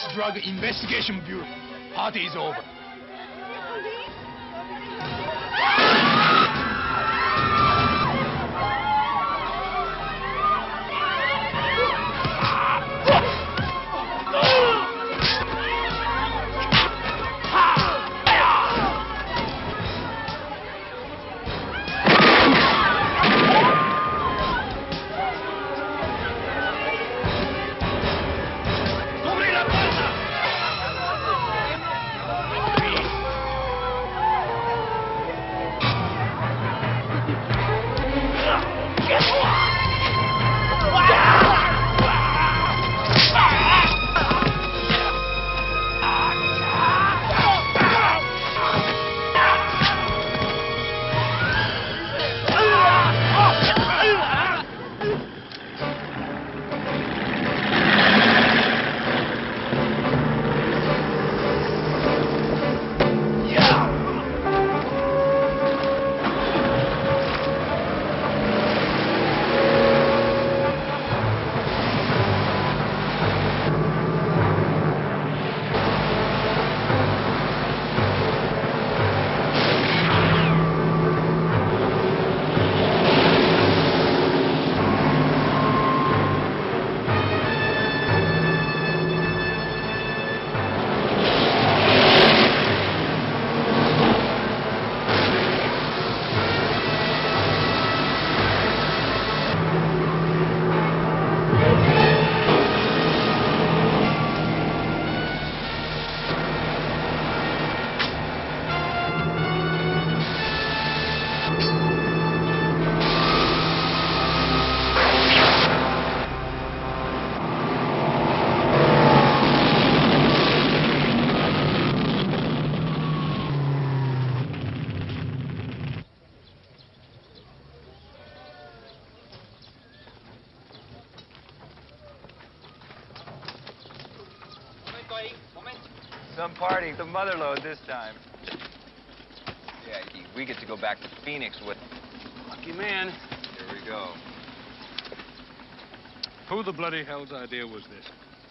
Drug Investigation Bureau. Party is over. Some party, the motherlode this time. Yeah, we get to go back to Phoenix with... Lucky man. Here we go. Who the bloody hell's idea was this?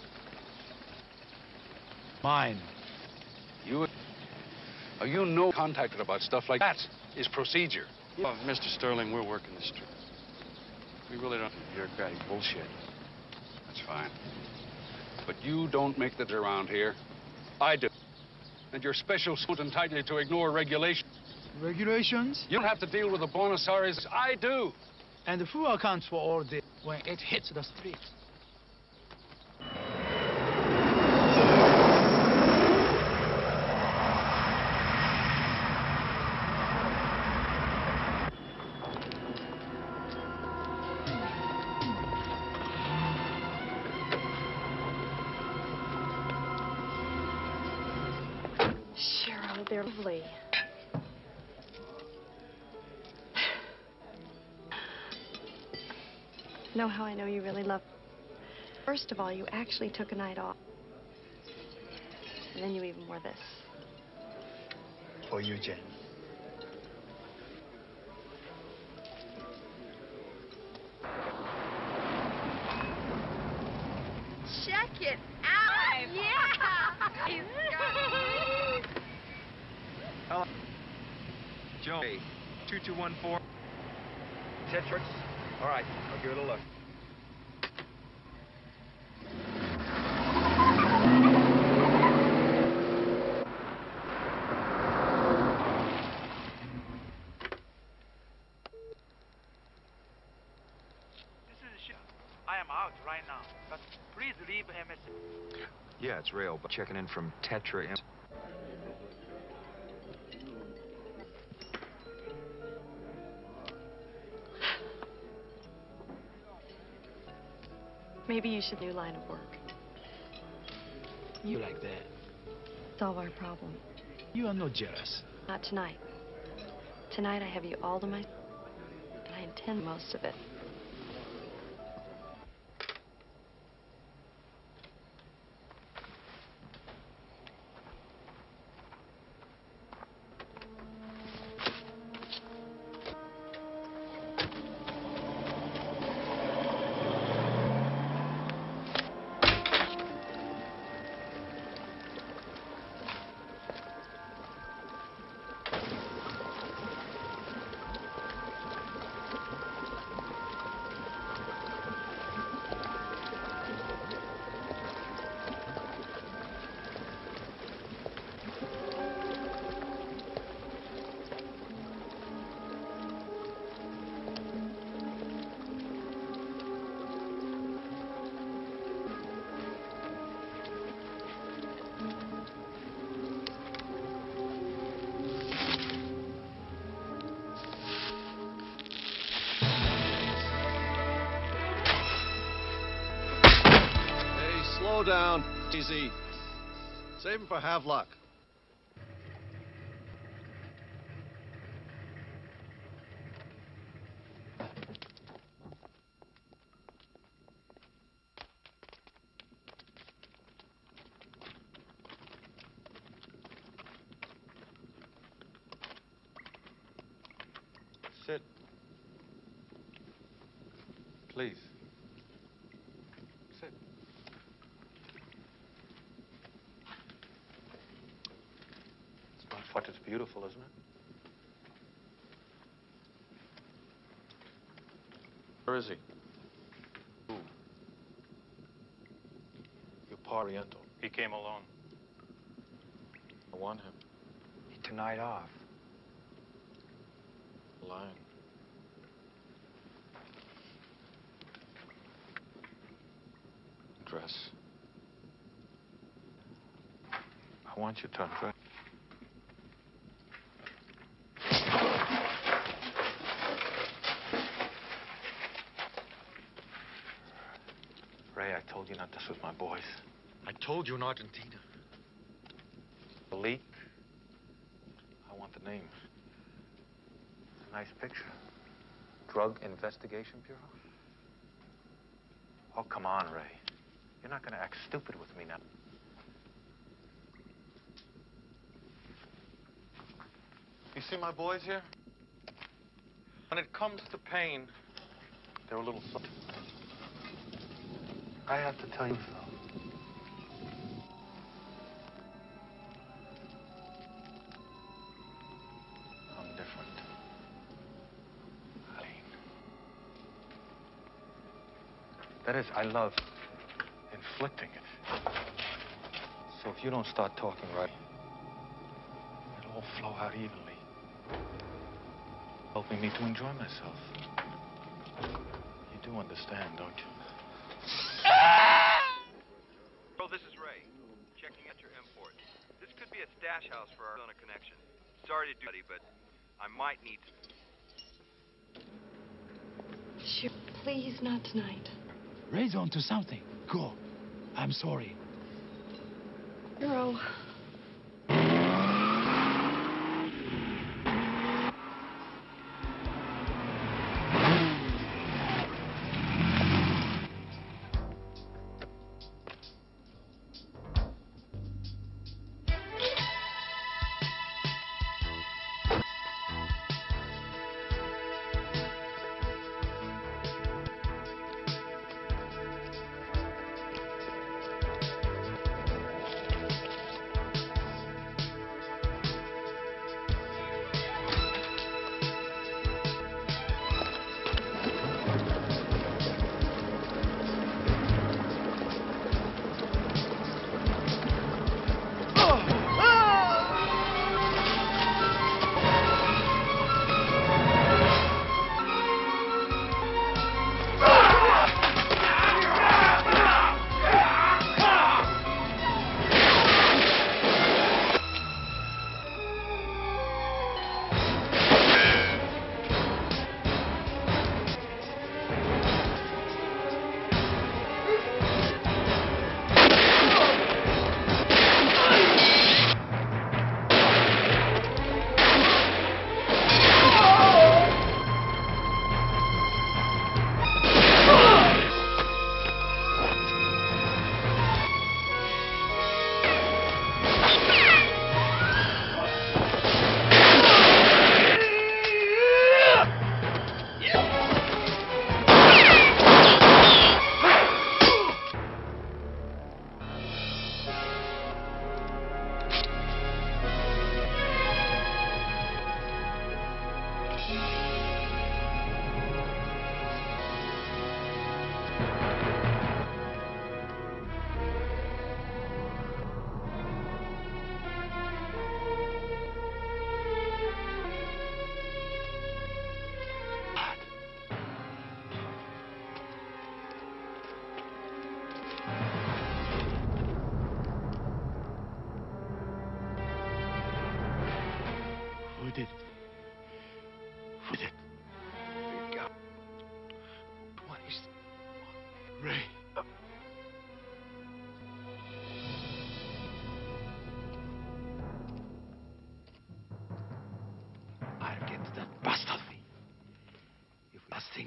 Mine. You know contacted about stuff like that is procedure. Oh, Mr. Sterling, we're working the street. We really don't bureaucratic bullshit. That's fine. But you don't make that around here. I do. And your special suit entitled you to ignore regulations. Regulations? You don't have to deal with the Buenos Aires. I do. And who accounts for all this when it hits the streets? Cheryl, they're lovely. Know how I know you really love... First of all, you actually took a night off. And then you even wore this. For you, Jen. Check it out! Yeah! He's got Hello. Joe, 2214. Tetra. All right, I'll give it a look. I am out right now, but please leave a message. Yeah, it's Rail, but checking in from Tetra. Maybe you should new line of work. You like that? Solve our problem. You are not jealous. Not tonight. Tonight I have you all to myself, and I intend most of it. Slow down. Easy. Save him for Havelock. Sit. Please. Sit. It's not what it's beautiful, isn't it? Where is he? Who? Your Pariento. He came alone. I want him. Tonight off. Lying. Dress. I want you to undress. Ray, I told you not this with my boys. I told you in Argentina. The leak. I want the name. It's a nice picture. Drug Investigation Bureau? Oh, come on, Ray. You're not going to act stupid with me now. You see my boys here? When it comes to pain, they're a little soft. I have to tell you so. I'm different. Eileen. That is, I love inflicting it. So if you don't start talking right, it'll all flow out evenly. Helping me to enjoy myself. You do understand, don't you? Bro, this is Ray. Checking out your import. This could be a stash house for our Arizona connection. Sorry to do it, but I might need to. Sure, please, not tonight. Ray's onto something. Go. I'm sorry. Earl.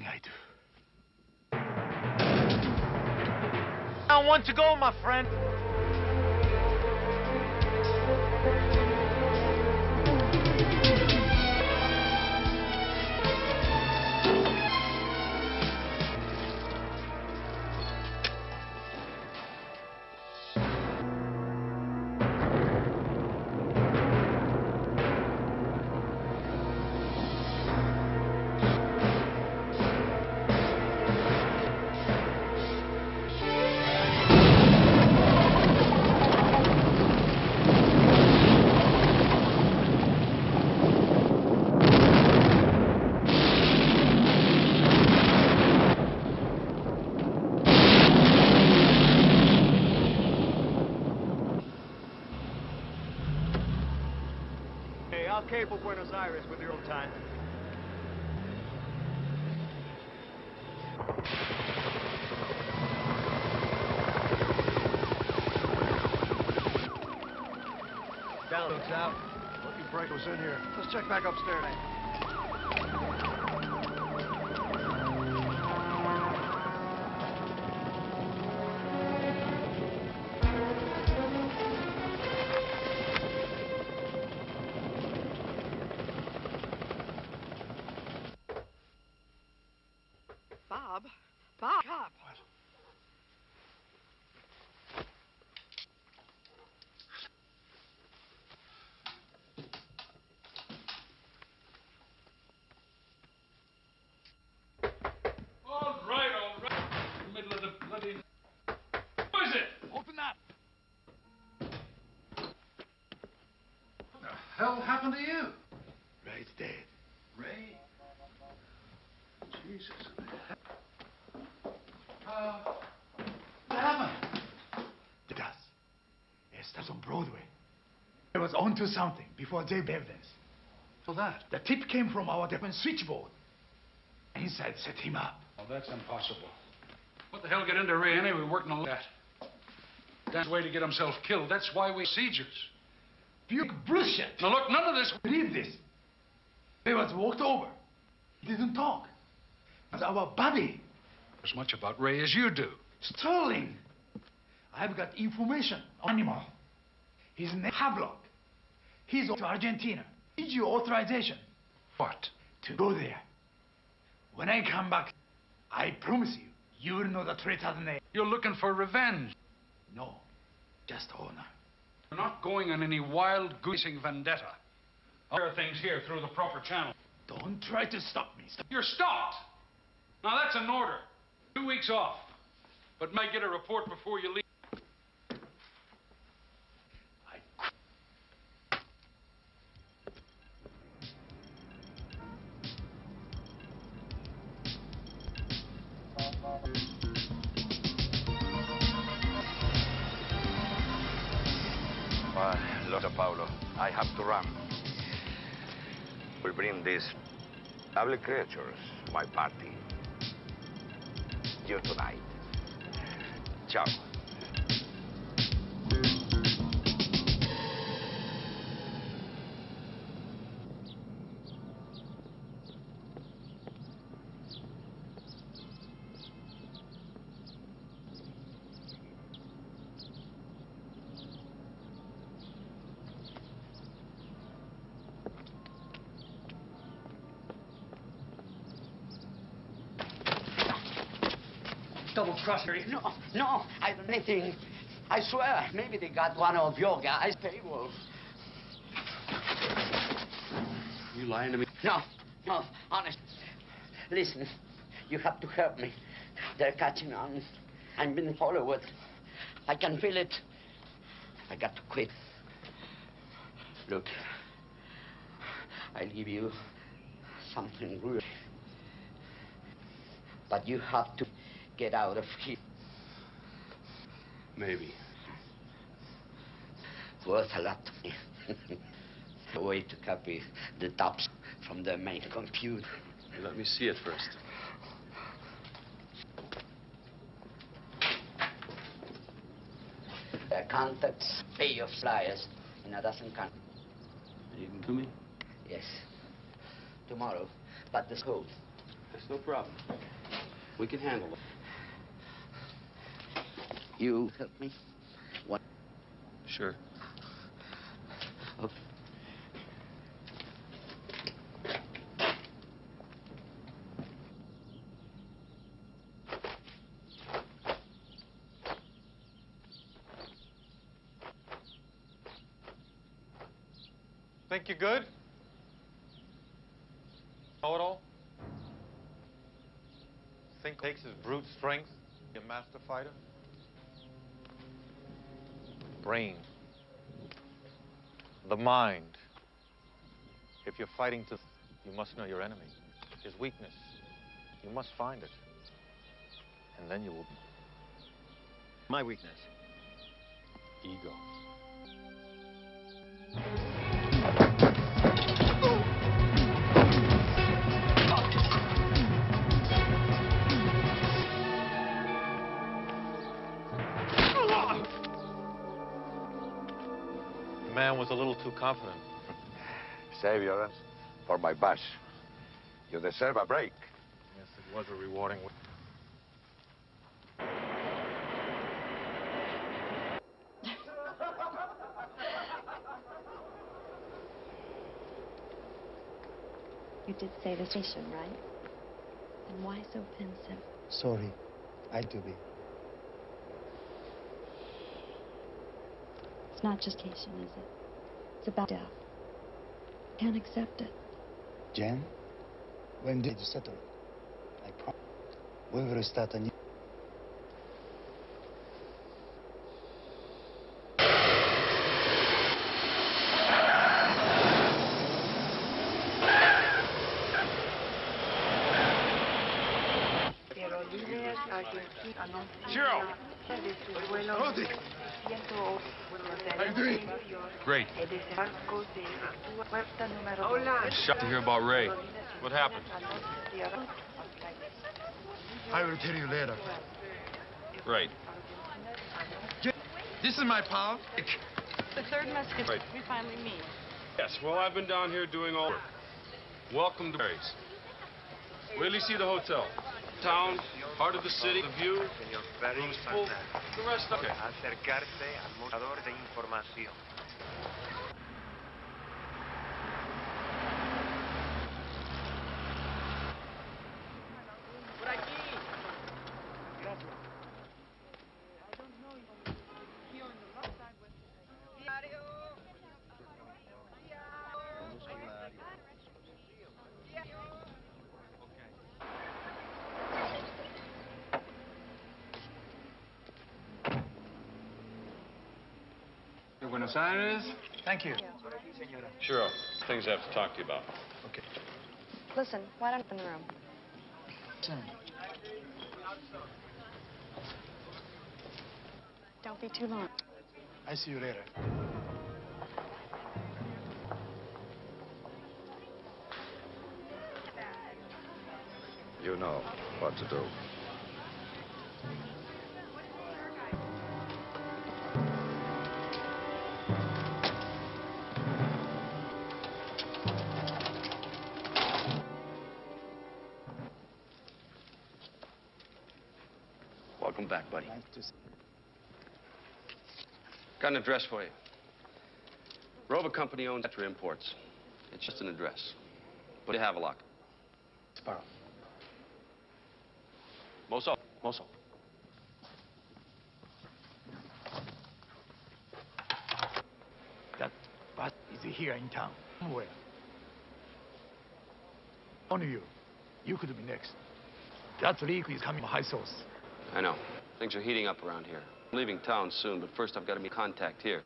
everything I do. I want to go, my friend. I'll cable Buenos Aires with your own time. Downloads out. Lucky break was in here. Let's check back upstairs. Bob? Bob? What? All right. In the middle of the bloody... Who is it? Open up. What the hell happened to you? Ray's dead. Ray? Jesus. What happened? The gas. Estás on Broadway. It was onto something before Jay Bevins. For that? The tip came from our different switchboard. Inside set him up. Oh, that's impossible. What the hell get into Ray anyway, working on that? That's the way to get himself killed. That's why we procedures. Pure bullshit. Now look, none of this... Believe this. He was walked over. He didn't talk. It was our buddy. As much about Ray as you do. Sterling. I've got information on animal. His name Havelock. He's off to Argentina. Need your authorization. What? To go there. When I come back, I promise you, you will know the traitor's name. You're looking for revenge. No, just honor. You're not going on any wild goosing vendetta. I'll clear things here through the proper channel. Don't try to stop me. You're stopped. Now that's an order. 2 weeks off. But might get a report before you leave. Lord Paulo, I have to run. We'll bring these ugly creatures to my party. You tonight. Ciao. Double crosser. No, I don't anything. I swear, maybe they got one of your guys' paywall. You lying to me? No, honest. Listen, you have to help me. They're catching on. I'm being followed. I can feel it. I got to quit. Look, I'll give you something real. But you have to get out of here. Maybe. Worth a lot to me. A way to copy the tops from the main computer. Let me see it first. Their contacts pay of flyers in a dozen countries. You can do me? Yes. Tomorrow. But the code. That's no problem. We can handle it. You help me? What? Sure. Okay. Think you're good? Know it all? Think takes his brute strength, be a master fighter? Brain. The mind. If you're fighting to, you must know your enemy. His weakness. You must find it. And then you will. My weakness. Ego. The man was a little too confident. Save yours for my boss. You deserve a break. Yes, it was a rewarding. You did say the station, right? Then why so pensive? Sorry, I do be. It's not just station, is it? It's about death. Can't accept it. Jen, when did you settle? I promise. We will start a new. Shiro! Rosy! How you doing? Great. Shocked to hear about Ray. What happened? I will tell you later. Right. This is my pal. The third musket. Right. We finally meet. Yes, well, I've been down here doing all work. Welcome to Mary's. Wait till you see the hotel. Town, heart of the city, the view, rooms full, the rest, okay. Acercarse al mostrador de información. Por aquí. Buenos Aires. Thank you. Shiro, things I have to talk to you about. Okay. Listen, why don't you open the room? Don't be too long. I see you later. You know what to do. Welcome back, buddy. Nice to see Got an address for you. Rover Company owns Tetra Imports. It's just an address. What do you have, Havelock? Sparrow. Moso. Moso. That bus is here in town. Somewhere. Only you. You could be next. That leak is coming from high source. I know. Things are heating up around here. I'm leaving town soon, but first I've got to make contact here.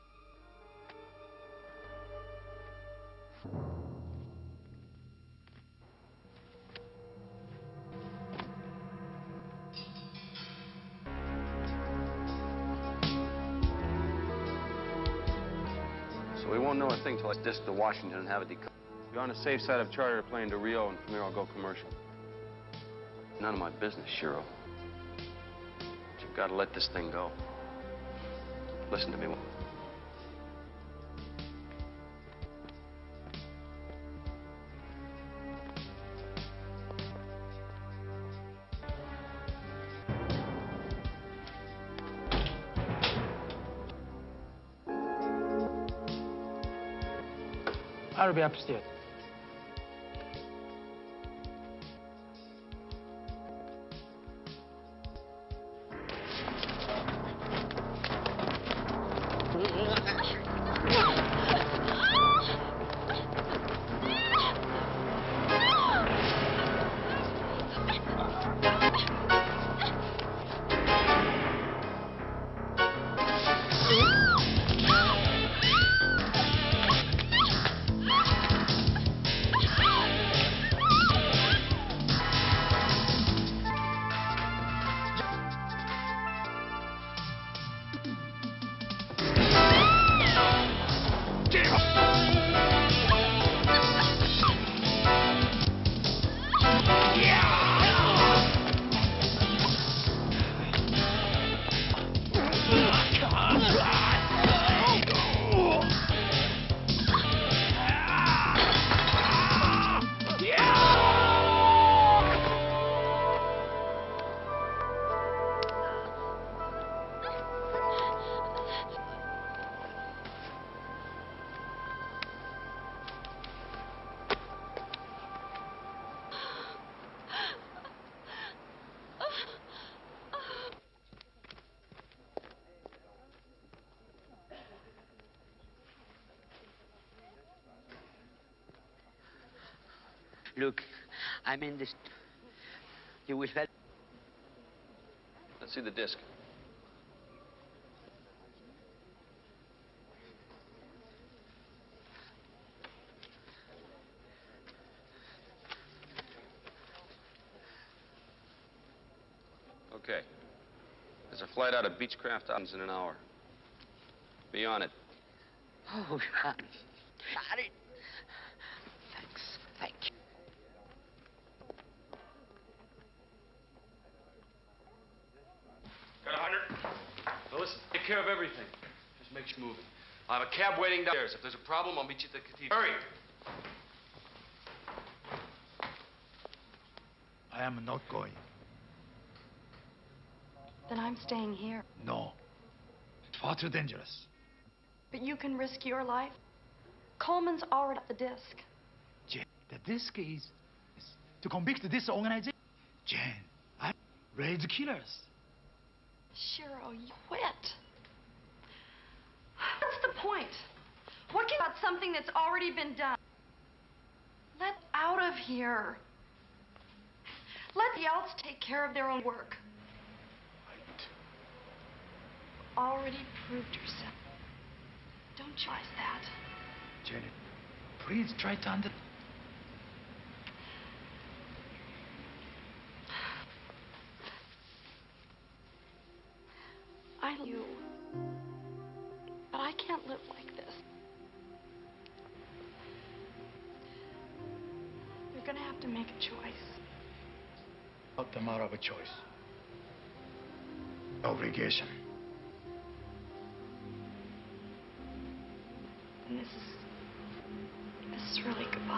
So we won't know a thing till I disk to Washington and have it decoupled. You're on the safe side of charter a plane to Rio, and from there I'll go commercial. None of my business, Shiro. But you've got to let this thing go. Listen to me. I'll be upstairs. Look, I'm in this. You will help. Let's see the disc. Okay. There's a flight out of Beechcraft Islands in an hour. Be on it. Oh, God. Got it. Thanks. Thank you. Got 100? Now listen, take care of everything. Just make sure you're moving. I have a cab waiting downstairs. If there's a problem, I'll meet you at the cathedral. Hurry! I am not going. Then I'm staying here. No. It's far too dangerous. But you can risk your life. Coleman's already at the disc. Jane, the disc is to convict this organization. Jane, I raise killers. Shiro, you quit. What's the point? What can about something that's already been done? Let out of here. Let the else take care of their own work. Already proved yourself. Don't you realize that? Janet, please try to understand. I love you. But I can't live like this. You're gonna have to make a choice. Not the matter of a choice. Obligation. And this is really goodbye.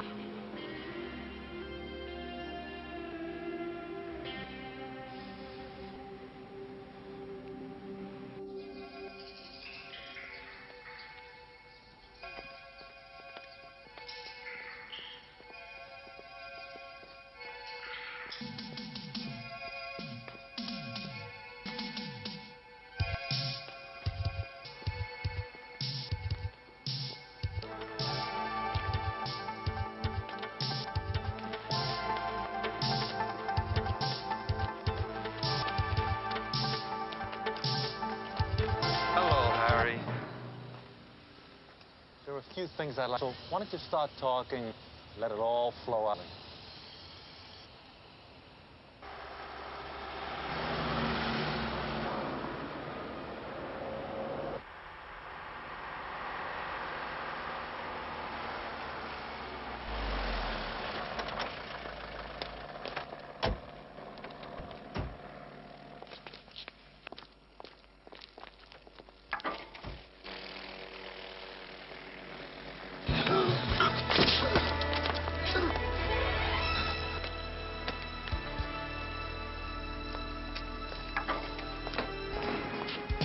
There are a few things I'd like, so why don't you start talking, let it all flow out.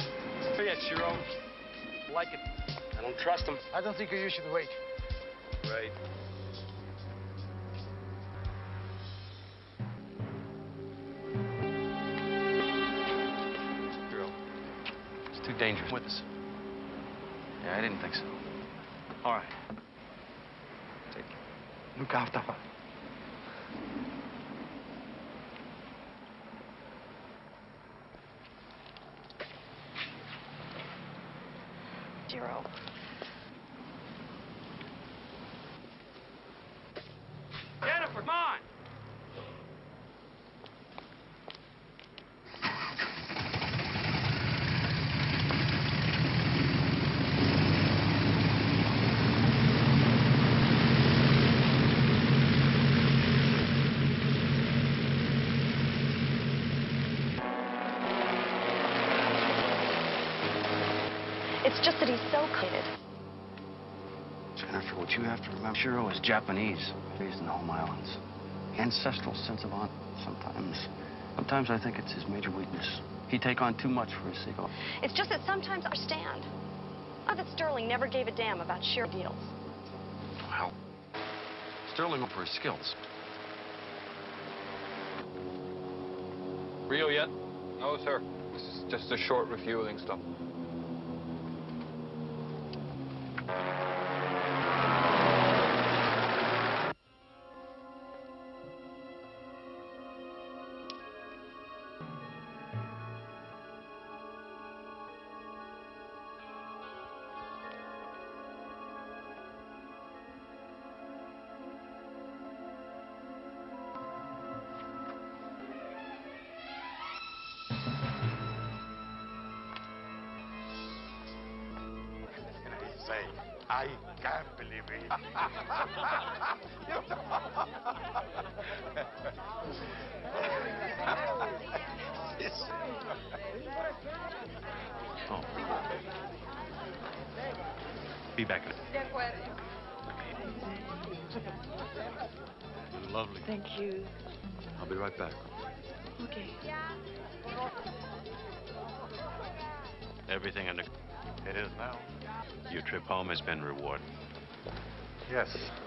Shiro. Like it. I don't trust him. I don't think you should wait. Ray. Girl, it's too dangerous. With us. Yeah, I didn't think so. All right. Take care. Look after her. Jiro. Jennifer, come on! It's just that he's so committed. Jennifer, what you have to remember, Shiro is Japanese, raised in the home islands. Ancestral sense of honor. Sometimes I think it's his major weakness. He'd take on too much for his sake. It's just that sometimes I understand. That Sterling never gave a damn about Shiro deals. Well, Sterling for his skills. Rio yet? No, sir. This is just a short refueling stop. I can't believe it. Oh. Be back. Lovely. Thank you. I'll be right back. Okay. Everything under... It is now. Your trip home has been rewarded. Yes.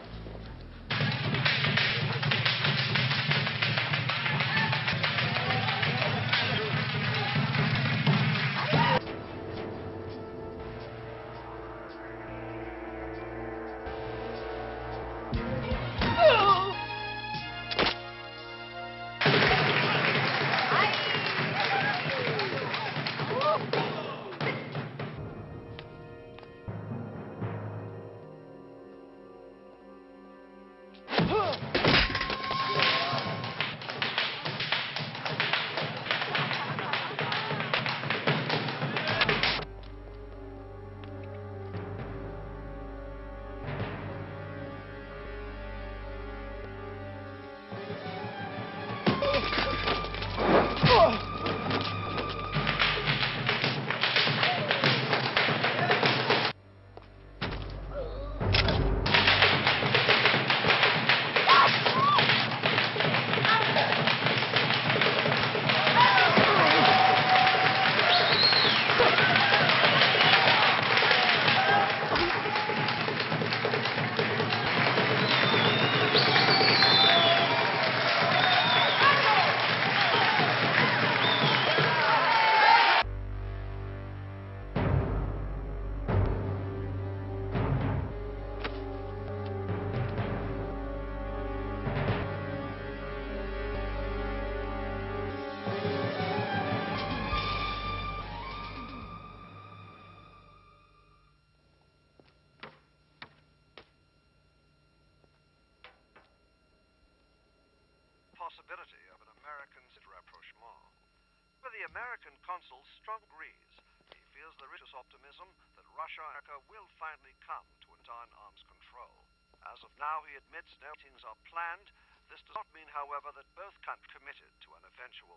Possibility of an American rapprochement. But the American consul strongly agrees. He feels the religious optimism that Russia and America will finally come to an arms control. As of now, he admits no meetings are planned. This does not mean, however, that both countries are committed to an eventual.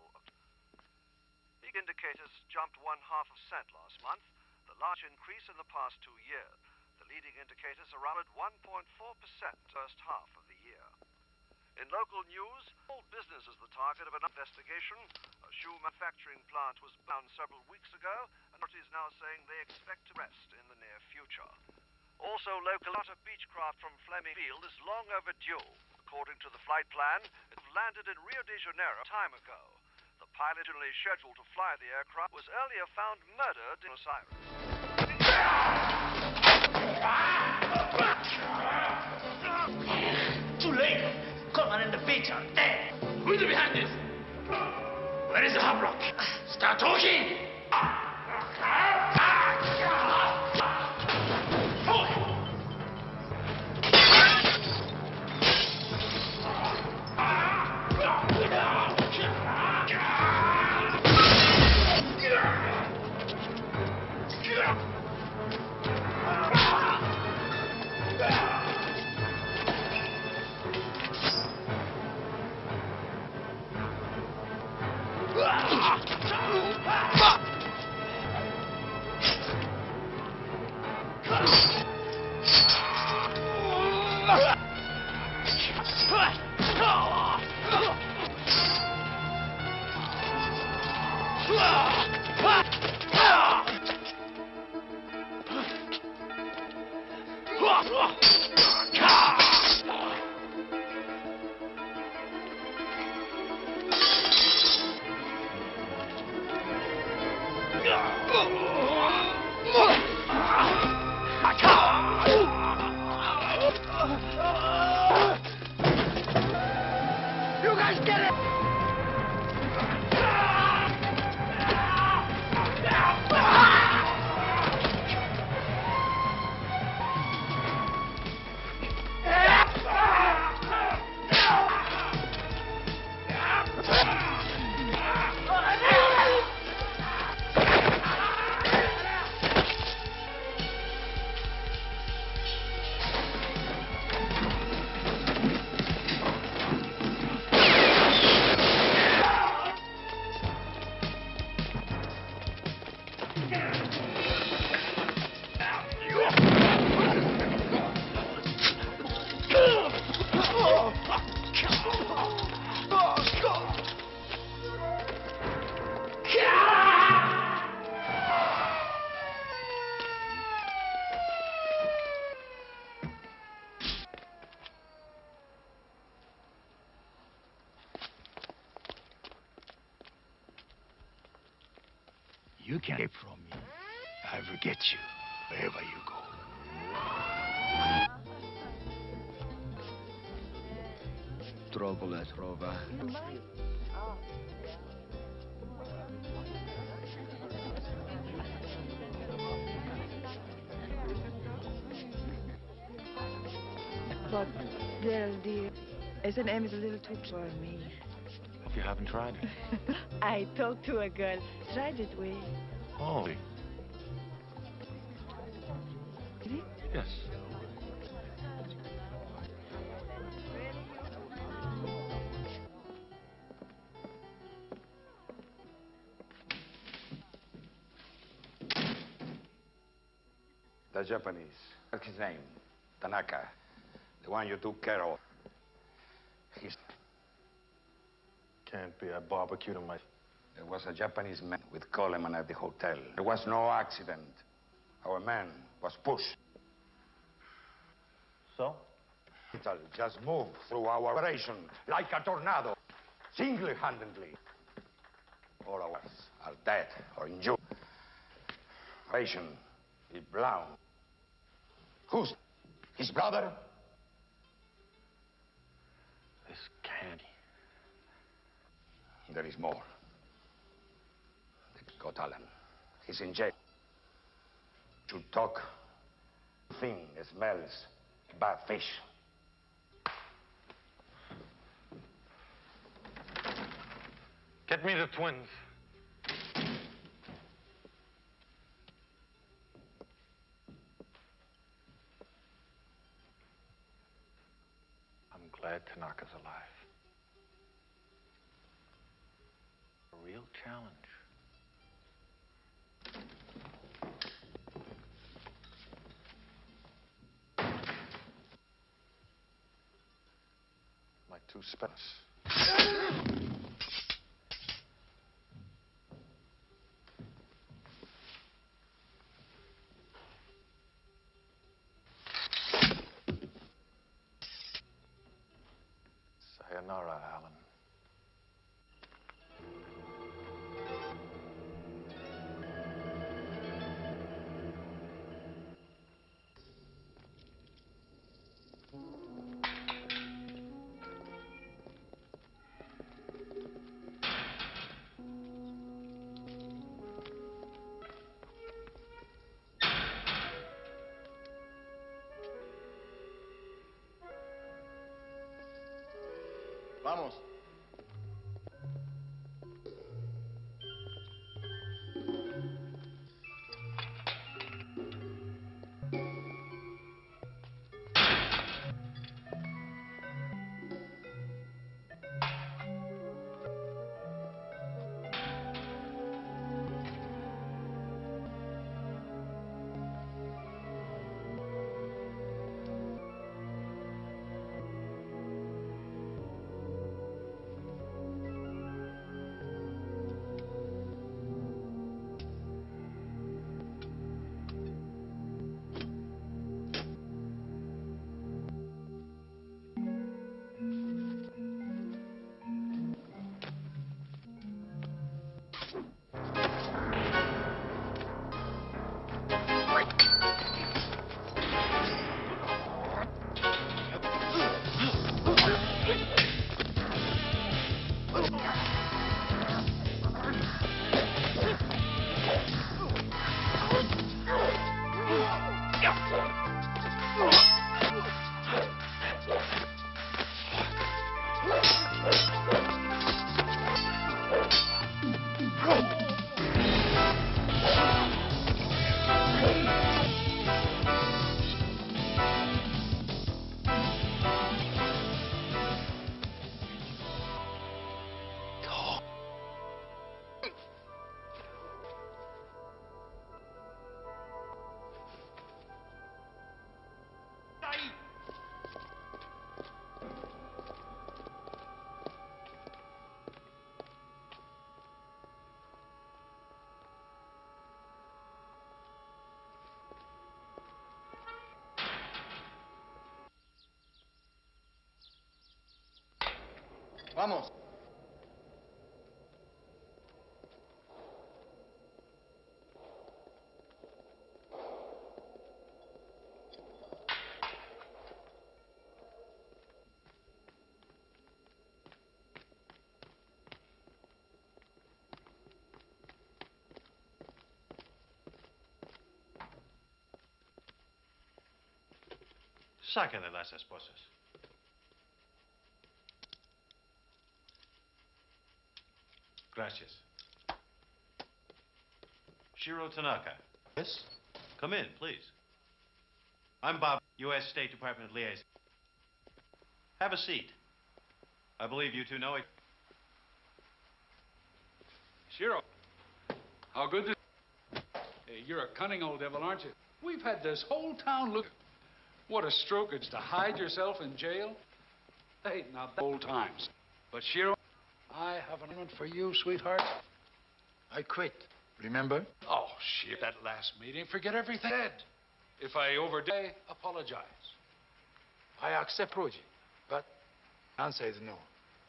The indicators jumped 0.5% last month, the large increase in the past 2 years. The leading indicators are around 1.4% first half of the year. In local news, all business is the target of an investigation. A shoe manufacturing plant was bound several weeks ago, and authorities now saying they expect to arrest in the near future. Also, local out of Beechcraft from Fleming Field is long overdue. According to the flight plan, it landed in Rio de Janeiro time ago. The pilot originally scheduled to fly the aircraft was earlier found murdered in Osiris. Too late. Coleman and the beach are dead. Who's behind this? Where is the Havelock? Start talking! You guys get it! You can't escape from me. I will get you wherever you go. Troppo la trova. But, Daryl, dear, S&M is a little too for me. Hope you haven't tried it. I talked to a girl. Tried it way. Oh. Really? Yes. The Japanese. What's his name? Tanaka. The one you took care of. He's... Can't be. I barbecued him. There was a Japanese man with Coleman at the hotel. There was no accident. Our man was pushed. So? It'll just moved through our operation like a tornado, single-handedly. All of us are dead or injured. Operation is blown. Who's his brother? This candy. There is more. They got Alan. He's in jail. To talk, thing smells bad fish. Get me the twins. I'm glad Tanaka's alive. A real challenge. My two spells. Vamos. Vamos. Sáquenle las esposas. Gracias. Shiro Tanaka. Yes? Come in, please. I'm Bob, U.S. State Department liaison. Have a seat. I believe you two know it. Shiro, how good this... Hey, you're a cunning old devil, aren't you? We've had this whole town look... What a stroke it's to hide yourself in jail. Hey, now, old times. But Shiro, I have an announcement for you, sweetheart. I quit. Remember? Oh, shit, that last meeting. Forget everything I said. If I overdid, apologize. I accept project, but answer is no.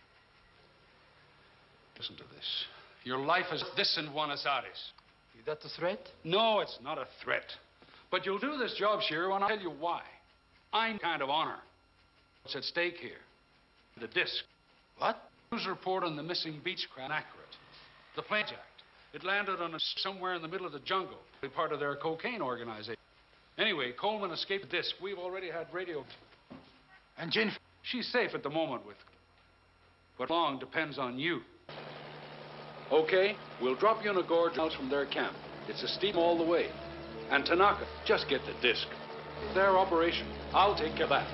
Listen to this. Your life is this in Buenos Aires. Is that a threat? No, it's not a threat. But you'll do this job, Shiro, and I'll tell you why. I'm kind of honor. What's at stake here? The disc. What? News report on the missing Beechcraft accurate. The plane jacked. It landed on somewhere in the middle of the jungle, part of their cocaine organization. Anyway, Coleman escaped the disc. We've already had radio. And Jennifer? She's safe at the moment with... But long depends on you. Okay, we'll drop you in a gorge out from their camp. It's a steep all the way. And Tanaka, just get the disc. Their operation. I'll take care of that.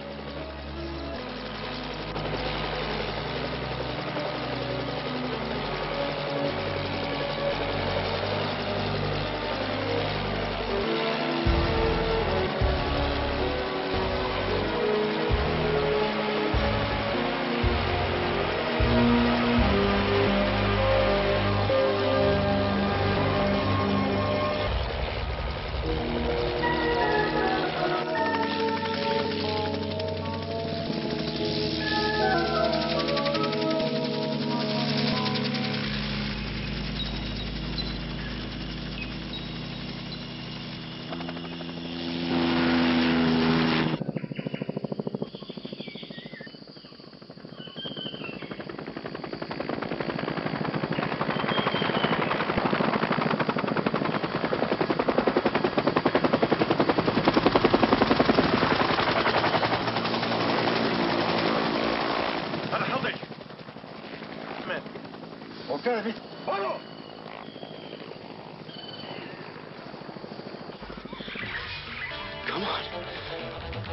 Okay, follow! Come on.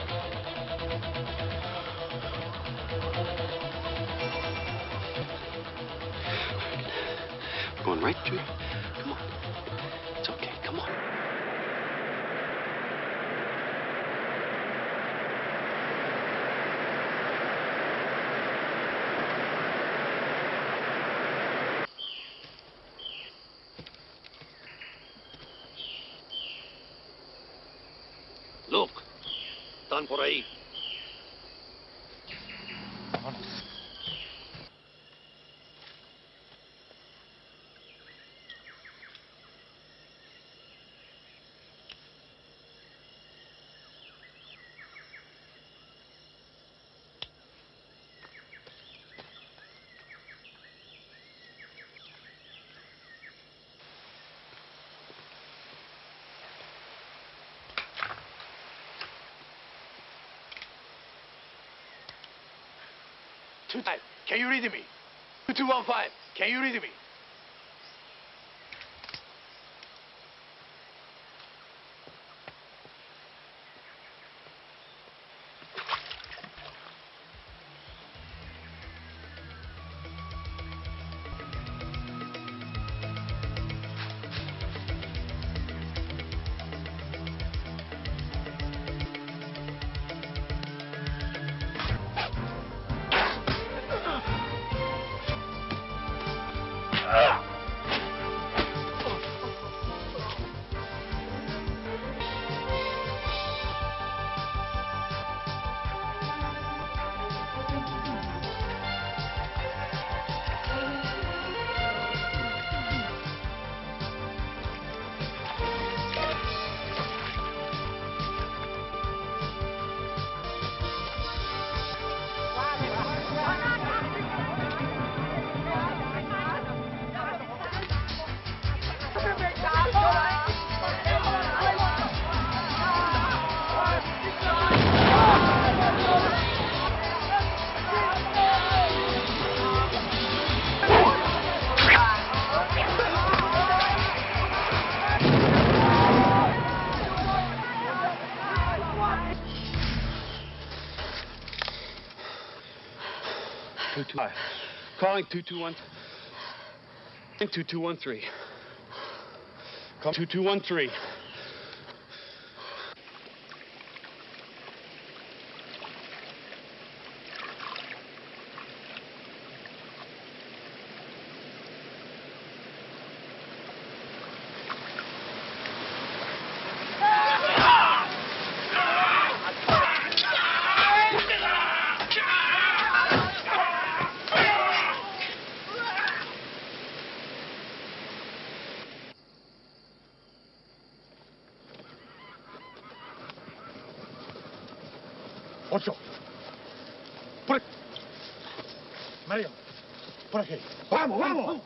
We're going right through. Come on. It's okay. Come on. Look, están por ahí. Can you read me? 2215, can you read me? Calling 221. 2213. Call 2213. Ocho. Por aquí. Mario, por aquí. ¡Vamos, vamos!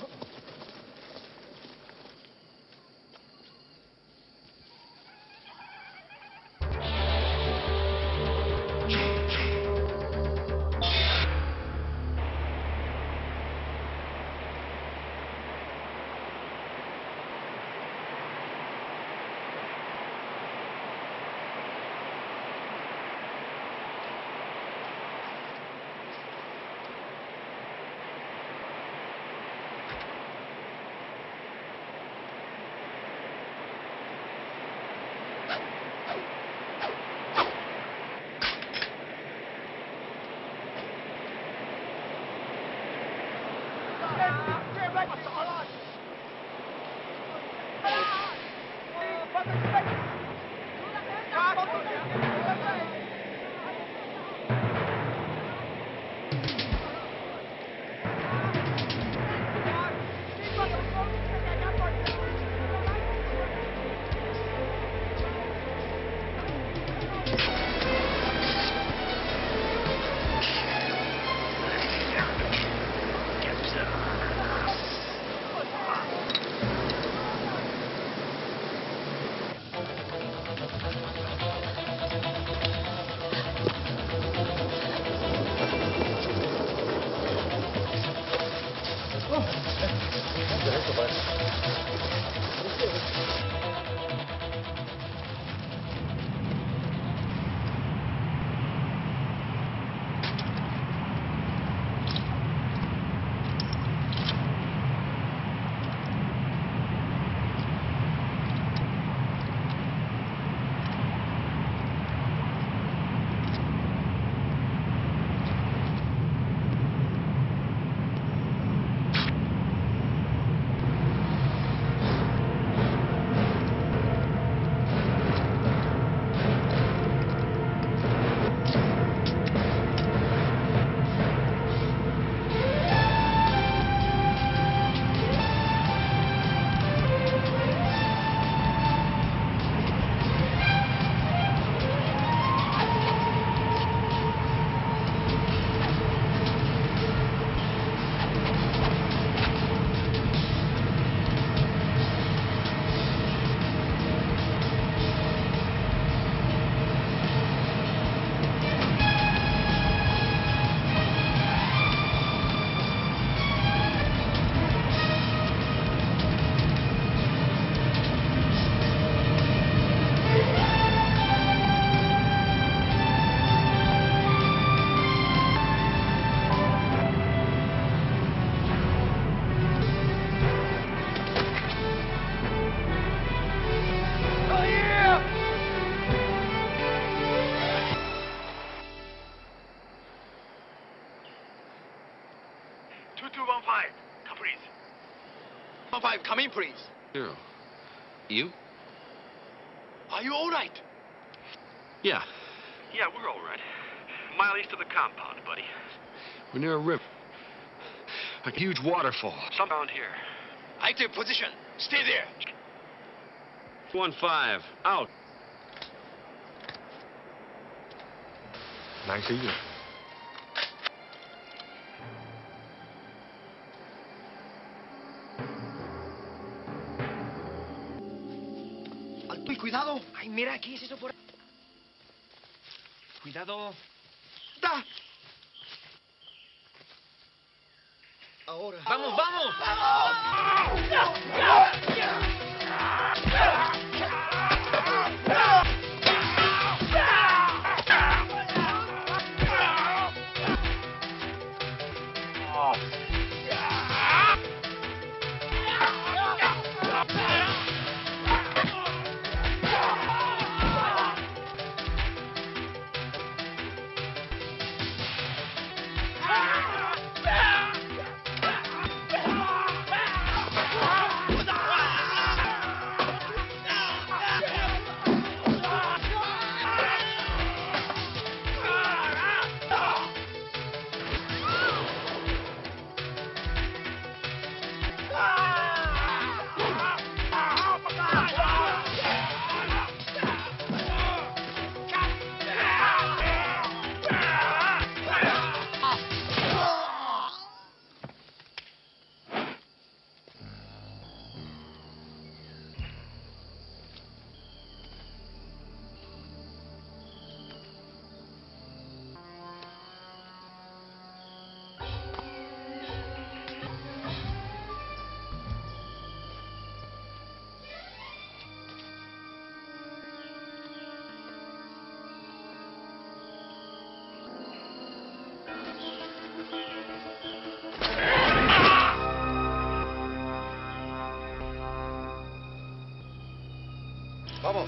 315. Come, please. 15, come in, please. Hero. You? Are you all right? Yeah. Yeah, we're all right. A mile east of the compound, buddy. We're near a river. A huge waterfall. Some around here. I take position. Stay there. 15, out. Nice of you. Alto y cuidado. Ay, mira, ¿qué es eso por ahí? Cuidado. ¡Da! Ahora. ¡Vamos, vamos! Vamos.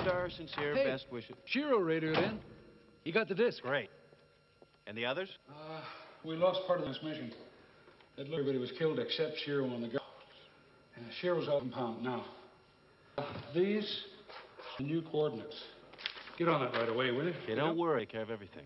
Accept our sincere Hey. best wishes. Shiro radioed in. He got the disc. Great. And the others? We lost part of this mission. Everybody was killed except Shiro on the go. Shiro's out in compound now. These are the new coordinates. Get on that right away, will you? Okay, don't worry. Care of everything.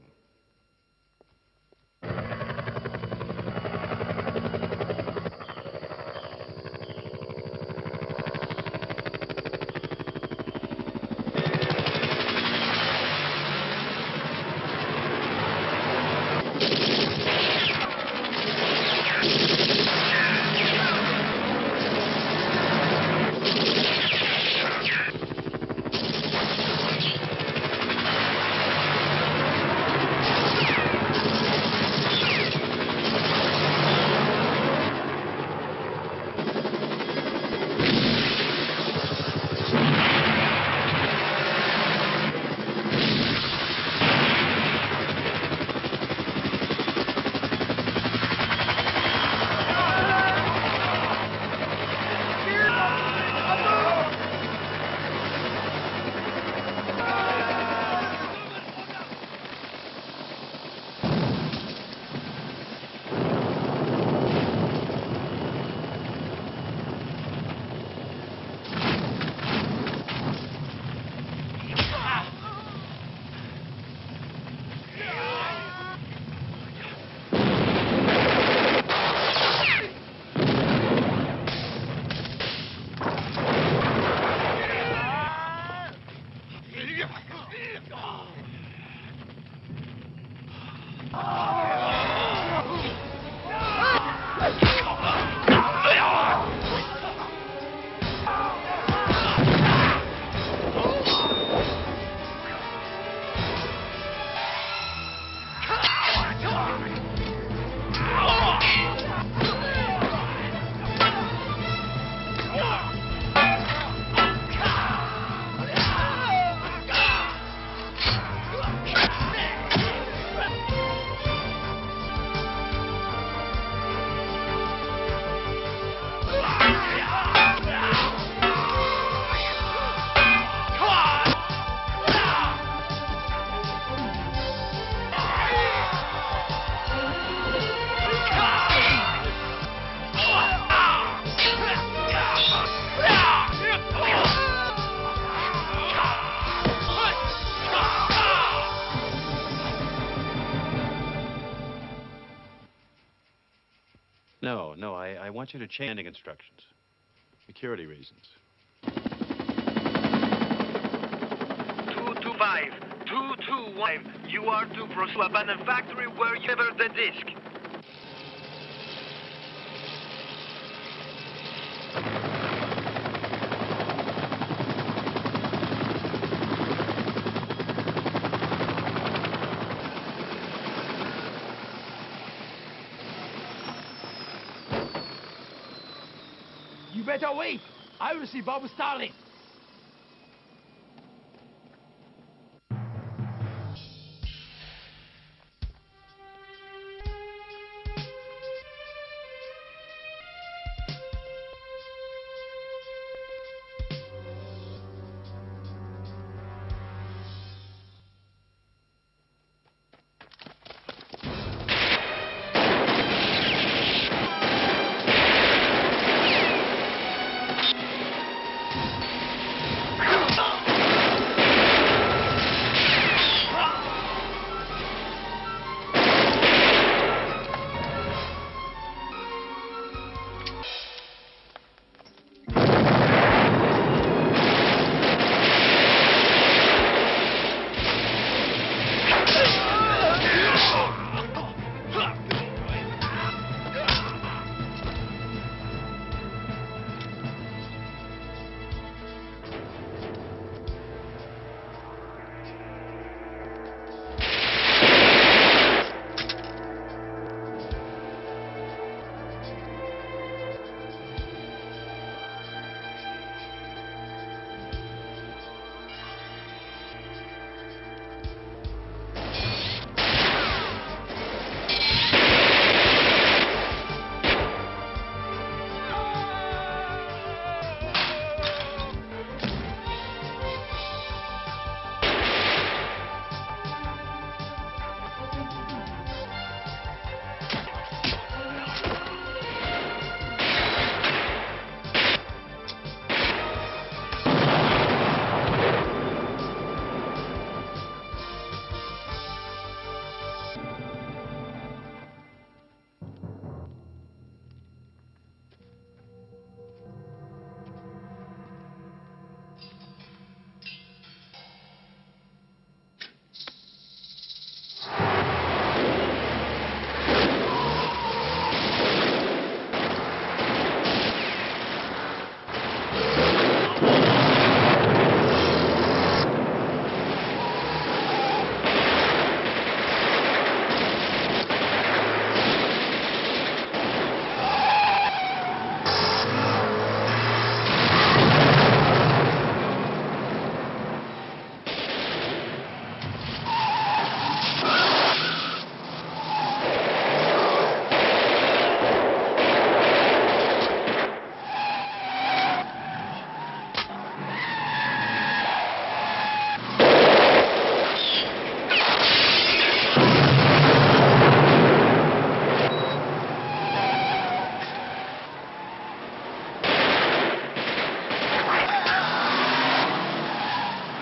No, I want you to change landing instructions. Security reasons. 225, 221. You are to proceed to abandoned factory where you delivered the disc. You better wait. I will see Bob Starling.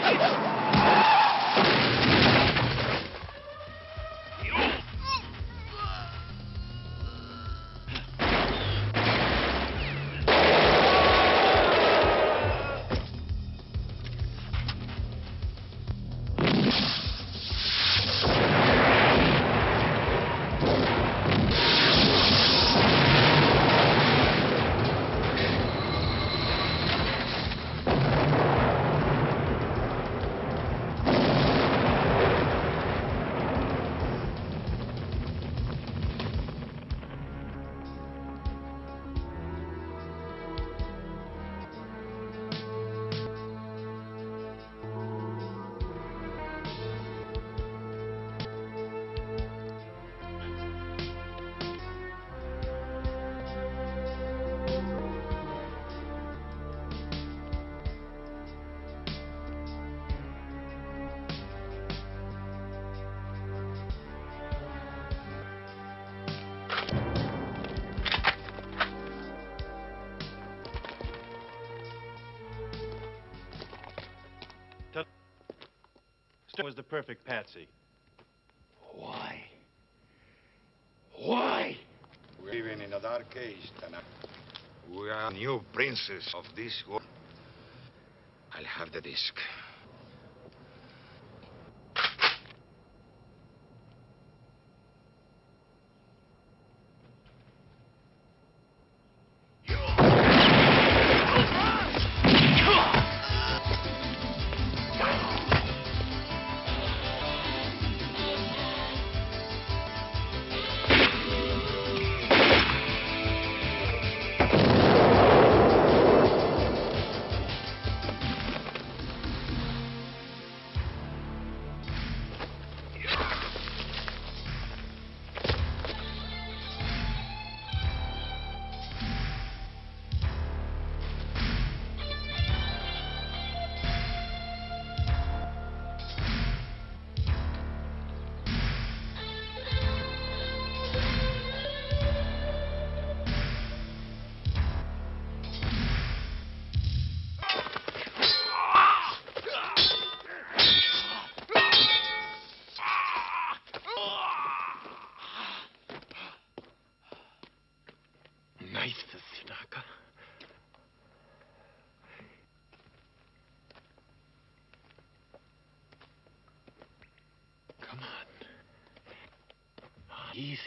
Was the perfect patsy. Why? Why? We're living in a dark age, Tanaka. We are new princes of this world. I'll have the disc. Easy.